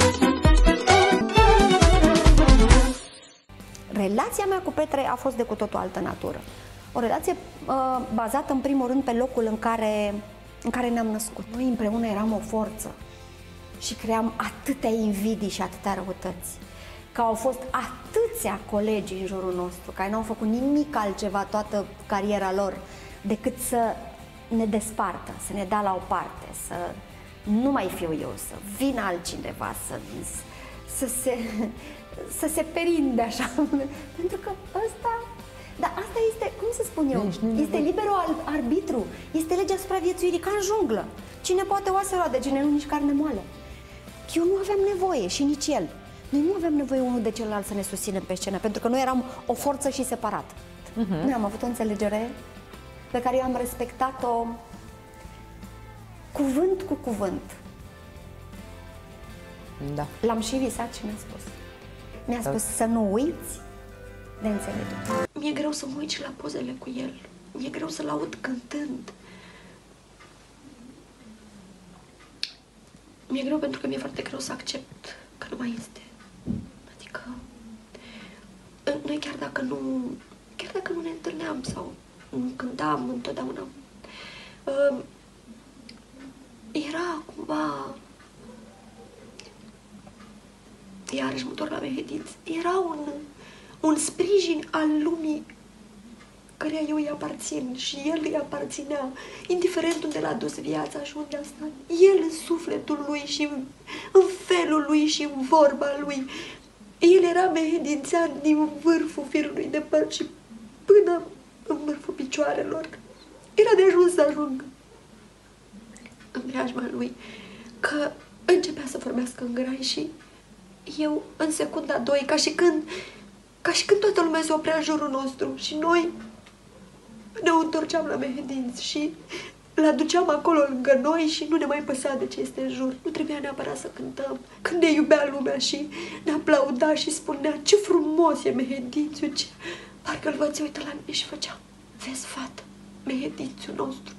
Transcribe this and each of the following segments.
Relația mea cu Petre a fost de cu totul altă natură. O relație bazată în primul rând pe locul în care ne-am născut. Noi împreună eram o forță și cream atâtea invidii și atâtea răutăți. Că au fost atâția colegi în jurul nostru care n-au făcut nimic altceva toată cariera lor decât să ne despartă, să ne dea la o parte, să nu mai fiu eu, să vină altcineva, să se perinde așa. Pentru că ăsta, dar asta este, cum să spun eu, este liberul arbitru, este legea supraviețuirii, ca în junglă. Cine poate oase roade, cine nu, nici carne moale. Eu nu aveam nevoie și nici el. Noi nu aveam nevoie unul de celălalt să ne susținem pe scenă, pentru că noi eram o forță și separat. Noi am avut o înțelegere pe care eu am respectat-o cuvânt cu cuvânt. Da. L-am și visat și mi-a spus. Mi-a spus să nu uiți de înțelegere. Mi-e greu să mă uit și la pozele cu el. Mi-e greu să-l aud cântând. Mi-e greu pentru că mi-e foarte greu să accept că nu mai este. Adică noi chiar dacă nu ne întâlneam sau nu cântam întotdeauna, era cumva, iarăși mă întorc la Mehedinți, era un sprijin al lumii căreia eu îi aparțin și el îi aparținea, indiferent unde l-a dus viața și unde a stat. El în sufletul lui și în felul lui și în vorba lui. El era mehedințean din vârful firului de păr și până în vârful picioarelor. Era de ajuns să ajung în preajma lui, că începea să vorbească în grai și eu în secunda 2, ca și când toată lumea se oprea în jurul nostru și noi ne întorceam la Mehedinți și l-aduceam acolo lângă noi și nu ne mai păsa de ce este în jur. Nu trebuia neapărat să cântăm. Când ne iubea lumea și ne aplauda și spunea ce frumos e Mehedințiu, ce... Parcă-l văd, se uită la mine și făcea: vezi, fată, Mehedințiul nostru.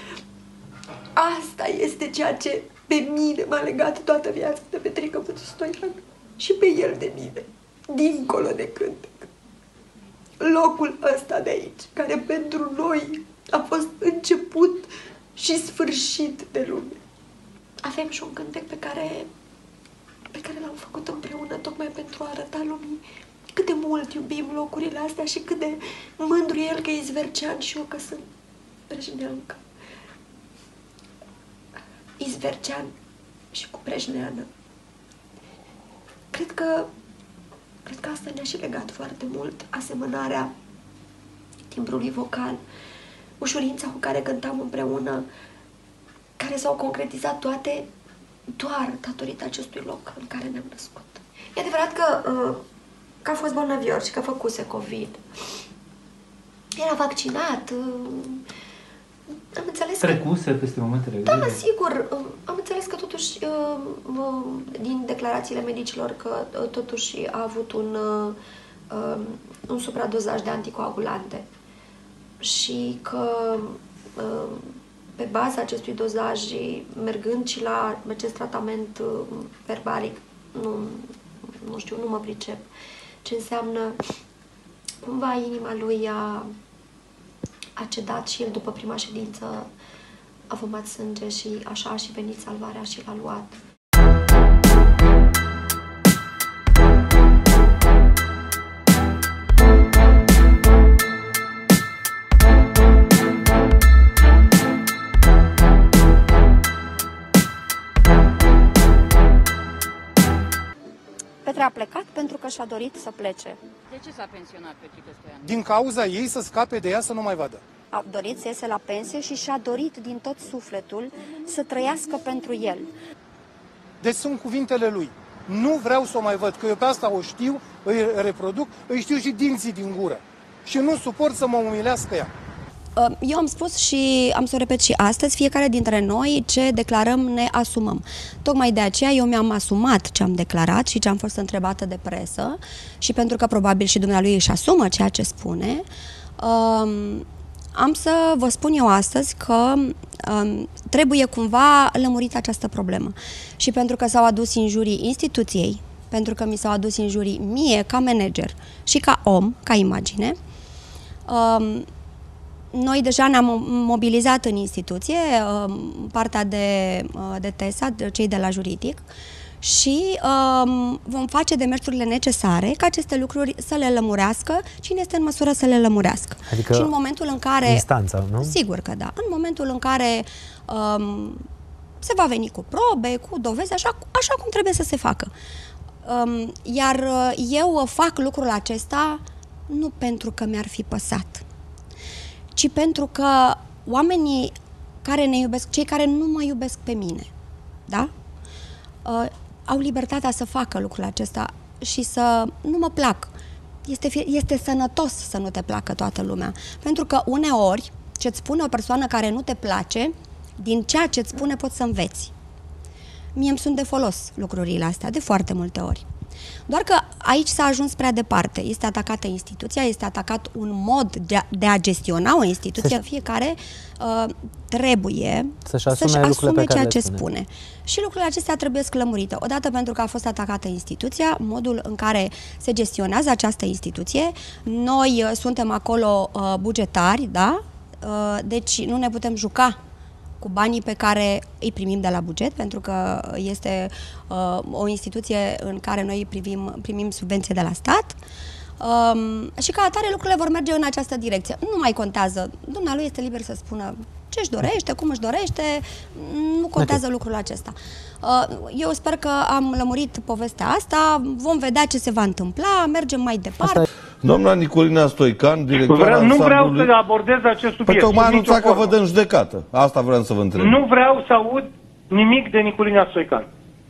Asta este ceea ce pe mine m-a legat toată viața de Petrică Mățu Stoian și pe el de mine, dincolo de cântec. Locul ăsta de aici, care pentru noi a fost început și sfârșit de lume. Avem și un cântec pe care l-am făcut împreună tocmai pentru a arăta lumii cât de mult iubim locurile astea și cât de mândru el că e izvercean și eu că sunt brejneancă. Izvercean și cu brejneană. Cred că asta ne-a și legat foarte mult, asemănarea timbrului vocal, ușurința cu care cântam împreună, care s-au concretizat toate doar datorită acestui loc în care ne-am născut. E adevărat că a fost bolnăvior și că făcuse COVID. Era vaccinat. Am înțeles trecuse peste momentele grele. Da, sigur. Am înțeles că totuși, din declarațiile medicilor, că totuși a avut un supradozaj de anticoagulante și că pe baza acestui dozaj, mergând și la acest tratament verbalic, nu știu, nu mă pricep ce înseamnă, cumva inima lui a cedat și el după prima ședință a fumat sânge și așa a și venit salvarea și l-a luat. Petre a plecat pentru că și-a dorit să plece. De ce s-a pensionat Petrică Stoian? Din cauza ei să scape de ea să nu mai vadă. A dorit să iese la pensie și și-a dorit din tot sufletul să trăiască pentru el. Deci sunt cuvintele lui. Nu vreau să o mai văd, că eu pe asta o știu, îi reproduc, îi știu și dinții din gură. Și nu suport să mă umilească ea. Eu am spus și am să o repet și astăzi, fiecare dintre noi ce declarăm ne asumăm. Tocmai de aceea eu mi-am asumat ce am declarat și ce am fost întrebată de presă și pentru că probabil și dumnealui își asumă ceea ce spune, Am să vă spun eu astăzi că trebuie cumva lămurită această problemă. Și pentru că s-au adus injurii instituției, pentru că mi s-au adus injurii mie ca manager și ca om, ca imagine, noi deja ne-am mobilizat în instituție, partea de TESA, cei de la juridic, și vom face demersurile necesare ca aceste lucruri să le lămurească cine este în măsură să le lămurească. Adică și în momentul în care... instanța, nu? Sigur că da. În momentul în care se va veni cu probe, cu dovezi, așa cum trebuie să se facă. Iar eu fac lucrul acesta nu pentru că mi-ar fi păsat, ci pentru că oamenii care ne iubesc, cei care nu mă iubesc pe mine, da? Au libertatea să facă lucrul acesta și să nu mă plac. Este sănătos să nu te placă toată lumea. Pentru că uneori ce-ți spune o persoană care nu te place, din ceea ce-ți spune poți să înveți. Mie îmi sunt de folos lucrurile astea, de foarte multe ori. Doar că aici s-a ajuns prea departe. Este atacată instituția, este atacat un mod de a gestiona o instituție. Fiecare trebuie să-și asume ceea ce spune. Și lucrurile acestea trebuie lămurite. Odată pentru că a fost atacată instituția, modul în care se gestionează această instituție. Noi suntem acolo bugetari, da? Deci nu ne putem juca cu banii pe care îi primim de la buget, pentru că este o instituție în care noi primim subvenție de la stat. Și ca atare lucrurile vor merge în această direcție. Nu mai contează. Dumnealui este liber să spună ce își dorește, cum își dorește, nu contează lucrul acesta. Eu sper că am lămurit povestea asta, vom vedea ce se va întâmpla, mergem mai departe. Doamna Nicolina Stoican, directoarea Nu vreau să abordez acest subiect. Păi tocmai anunțat că vă dă în judecată. Asta vreau să vă întreb. Nu vreau să aud nimic de Nicolina Stoican.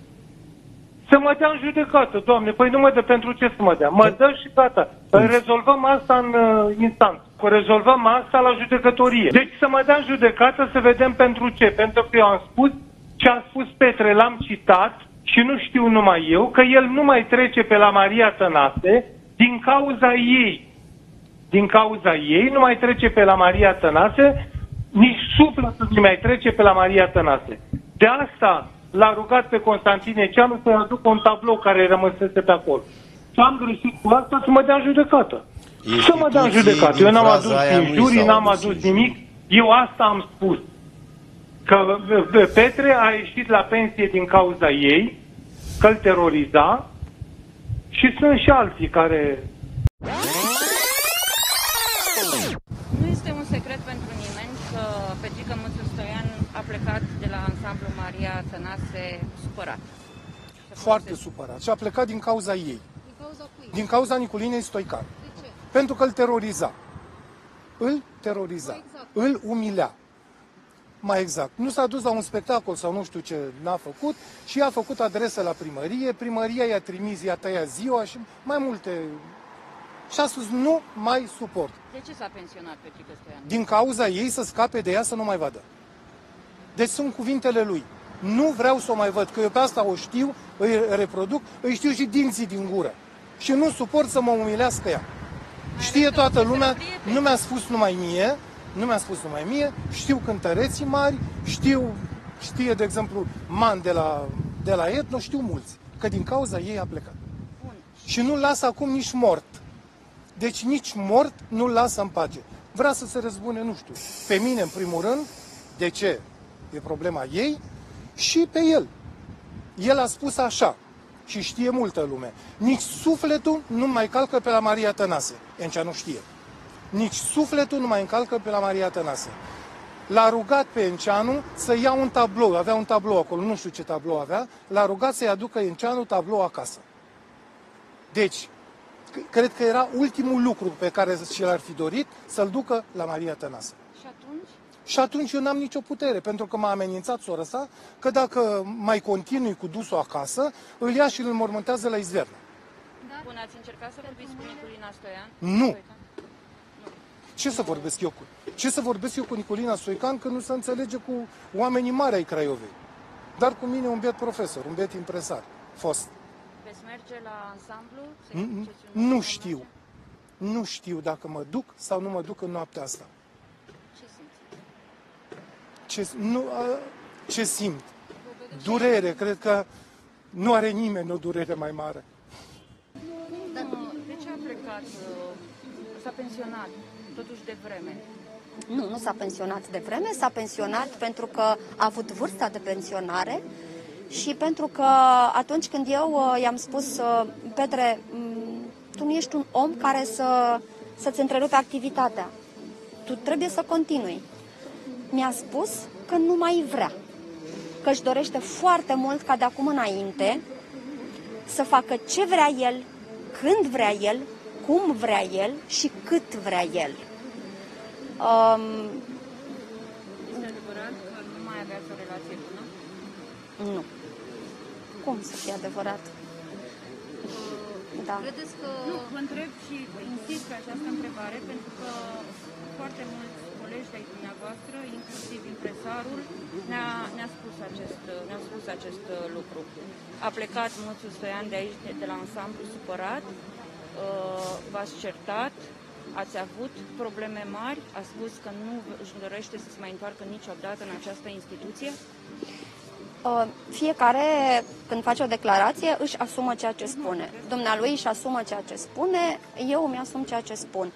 Să mă dea în judecată, Doamne, păi nu mă dă, pentru ce să mă dea? Mă dă și gata. Rezolvăm asta în instanță. Rezolvăm asta la judecătorie. Deci să mă dea în judecată să vedem pentru ce. Pentru că eu am spus ce a spus Petre, l-am citat și nu știu numai eu, că el nu mai trece pe la Maria Tănase din cauza ei. Din cauza ei nu mai trece pe la Maria Tănase, nici sufletul nu mai trece pe la Maria Tănase. De asta l-a rugat pe Constantin Eceanu să-i aducă un tablou care rămăsese pe acolo. Și am greșit cu asta să mă dea în judecată. Să mă dea în judecată. Eu n-am adus injurii, n-am adus nimic. Eu asta am spus. Că Petre a ieșit la pensie din cauza ei, că îl teroriza, și sunt și alții care... Nu este un secret pentru nimeni că Petrica Mățu Stoian a plecat de la ansamblu Maria Tănase supărat. Foarte supărat. Și a plecat din cauza ei. Din cauza cui? Din cauza Nicolinei Stoican. De ce? Pentru că îl teroriza. Îl teroriza. Exact. Îl umilea. Mai exact. Nu s-a dus la un spectacol sau nu știu ce n-a făcut și a făcut adresă la primărie. Primăria i-a trimis, i-a tăiat ziua și mai multe. Și a spus nu mai suport. De ce s-a pensionat Petrica Stoian? Din cauza ei să scape de ea să nu mai vadă. Deci sunt cuvintele lui. Nu vreau să o mai văd, că eu pe asta o știu, îi reproduc, îi știu și dinții din gură. Și nu suport să mă umilească ea. Știe toată lumea, nu mi-a spus numai mie, știu cântăreții mari, știe, de exemplu, Man de la Etno, știu mulți, că din cauza ei a plecat. Și nu-l lasă acum nici mort. Deci nici mort nu-l lasă în pace. Vrea să se răzbune, nu știu, pe mine în primul rând, de ce? E problema ei, și pe el. El a spus așa, și știe multă lume, nici sufletul nu mai calcă pe la Maria Tănase. Encea nu știe. Nici sufletul nu mai încalcă pe la Maria Tănase. L-a rugat pe Enceanu să ia un tablou, avea un tablou acolo, nu știu ce tablou avea, l-a rugat să-i aducă Enceanu tablou acasă. Deci, cred că era ultimul lucru pe care și l-ar fi dorit, să-l ducă la Maria Tănase. Și atunci? Și atunci eu n-am nicio putere, pentru că m-a amenințat sora sa că dacă mai continui cu dusul acasă, îl ia și îl înmormântează la izvernă. Bun, ați încercat să vorbiți cu Nicolina Stoian? Nu. Ce să vorbesc eu cu Nicolina Stoican, că nu se înțelege cu oamenii mari ai Craiovei. Dar cu mine un biet profesor, un biet impresar, fost. Veți merge la ansamblu? Nu știu dacă mă duc sau nu mă duc în noaptea asta. ce simt. Durere, cred că nu are nimeni o durere mai mare. De ce a plecat? S-a pensionat totuși de vreme. Nu s-a pensionat de vreme, s-a pensionat pentru că a avut vârsta de pensionare și pentru că atunci când eu i-am spus, Petre, tu nu ești un om care să-ți întrerupe activitatea, tu trebuie să continui. Mi-a spus că nu mai vrea, că își dorește foarte mult ca de acum înainte să facă ce vrea el, când vrea el, cum vrea el și cât vrea el. Este adevărat că nu mai aveați o relație bună? Nu. Cum să fie adevărat? Da. Credeți că... Nu, vă întreb și insist pe această întrebare pentru că foarte mulți colegi ai dumneavoastră, inclusiv impresarul, ne-a spus acest lucru. A plecat Mățu Stoian de aici, de la ansamblu, supărat, v-ați certat, ați avut probleme mari, a spus că nu își dorește să se mai întoarcă niciodată în această instituție? Fiecare, când face o declarație, își asumă ceea ce spune. Dumnealui își asumă ceea ce spune, eu îmi asum ceea ce spun.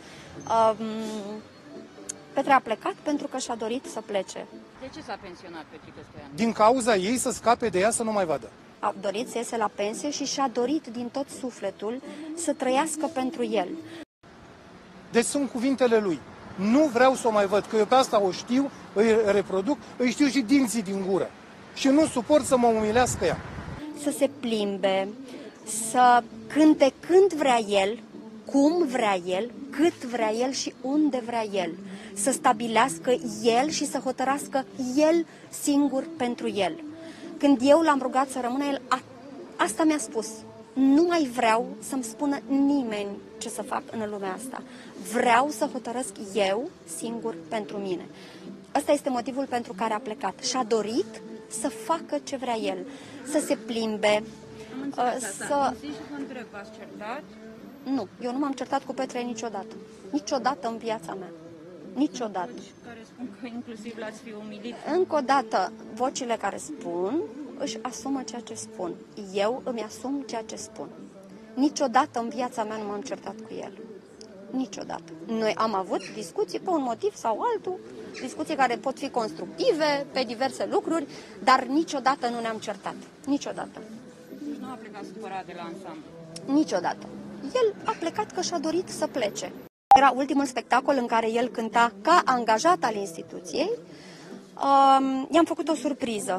Petre a plecat pentru că și-a dorit să plece. De ce s-a pensionat Petrică Stoian? Din cauza ei să scape de ea să nu mai vadă. A dorit să iese la pensie și și-a dorit din tot sufletul să trăiască pentru el. Deci sunt cuvintele lui. Nu vreau să o mai văd, că eu pe asta o știu, îi reproduc, îi știu și dinții din gură. Și nu suport să mă umilească ea. Să se plimbe, să cânte când vrea el, cum vrea el, cât vrea el și unde vrea el. Să stabilească el și să hotărască el singur pentru el. Când eu l-am rugat să rămână, el asta mi-a spus. Nu mai vreau să-mi spună nimeni ce să fac în lumea asta. Vreau să hotărăsc eu singur pentru mine. Ăsta este motivul pentru care a plecat. Și-a dorit să facă ce vrea el. Să se plimbe. Am înțeles asta. Și vă întreb, v-ați certat? Nu, eu nu m-am certat cu Petre niciodată. Niciodată în viața mea. Niciodată. Care spun că inclusiv l-ați fi umilit. Încă o dată, vocile care spun își asumă ceea ce spun. Eu îmi asum ceea ce spun. Niciodată în viața mea nu m-am certat cu el. Niciodată. Noi am avut discuții pe un motiv sau altul, discuții care pot fi constructive pe diverse lucruri, dar niciodată nu ne-am certat. Niciodată. Deci nu a plecat supărat de la ansamblu. Niciodată. El a plecat că și-a dorit să plece. Era ultimul spectacol în care el cânta ca angajat al instituției. I-am făcut o surpriză.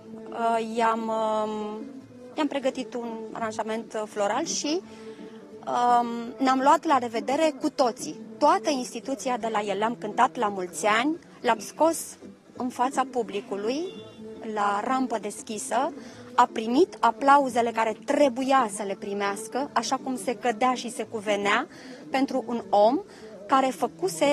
I-am pregătit un aranjament floral și ne-am luat la revedere cu toții. Toată instituția de la el. Le-am cântat la mulți ani, l-am scos în fața publicului, la rampă deschisă, a primit aplauzele care trebuia să le primească, așa cum se cădea și se cuvenea pentru un om care făcuse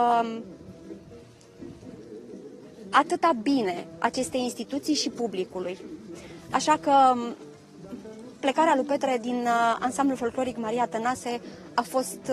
atâta bine acestei instituții și publicului. Așa că plecarea lui Petre din ansamblul folcloric Maria Tănase a fost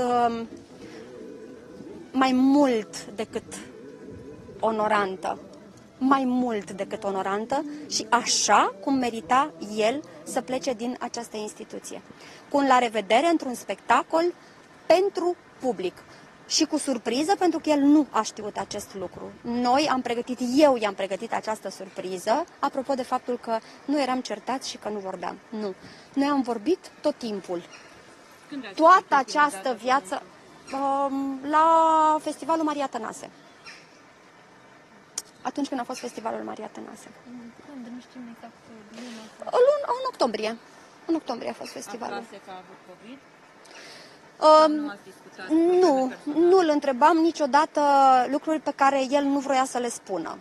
mai mult decât onorantă. Mai mult decât onorantă și așa cum merita el să plece din această instituție. Cu un la revedere într-un spectacol pentru public și cu surpriză pentru că el nu a știut acest lucru. Eu i-am pregătit această surpriză, apropo de faptul că nu eram certați și că nu vorbeam. Nu. Noi am vorbit tot timpul. Toată această viață la Festivalul Maria Tănase. Atunci când a fost Festivalul Maria Tănase. Când? Nu știm exact În octombrie. În octombrie a fost festivalul. Aflase că a avut COVID? Nu ați discutat? Nu îl întrebam niciodată lucruri pe care el nu vroia să le spună.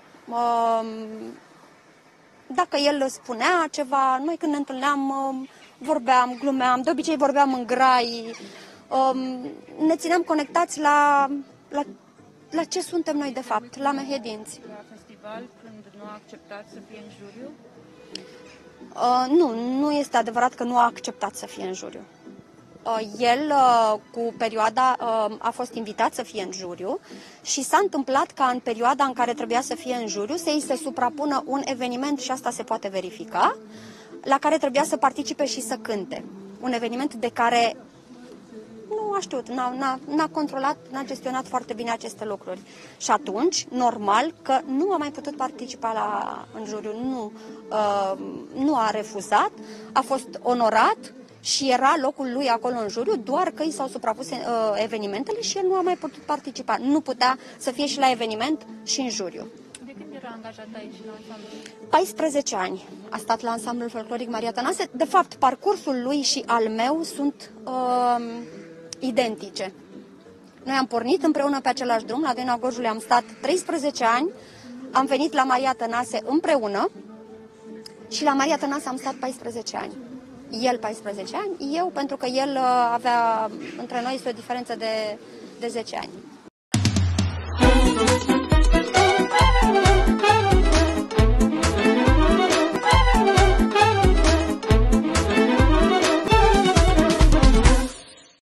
Dacă el spunea ceva, noi când ne întâlneam vorbeam, glumeam, de obicei vorbeam în grai, ne țineam conectați la ce suntem noi de fapt, la mehedinți. La festival, când nu a acceptat să fie în juriu? Nu este adevărat că nu a acceptat să fie în juriu. El, cu perioada, a fost invitat să fie în juriu și s-a întâmplat ca în perioada în care trebuia să fie în juriu să îi se suprapună un eveniment, și asta se poate verifica, la care trebuia să participe și să cânte. Un eveniment de care nu a știut, n-a controlat, n-a gestionat foarte bine aceste lucruri. Și atunci, normal că nu a mai putut participa în juriu, nu a refuzat, a fost onorat și era locul lui acolo în juriu, doar că i s-au suprapus evenimentele și el nu a mai putut participa. Nu putea să fie și la eveniment și în juriu. De când era angajat aici la ansamblu? 14 ani a stat la ansamblul folcloric Maria Tănase. De fapt, parcursul lui și al meu sunt identice. Noi am pornit împreună pe același drum, la Doina Gorjului am stat 13 ani, am venit la Maria Tănase împreună și la Maria Tănase am stat 14 ani. El 14 ani, eu pentru că el avea, între noi este o diferență de 10 ani.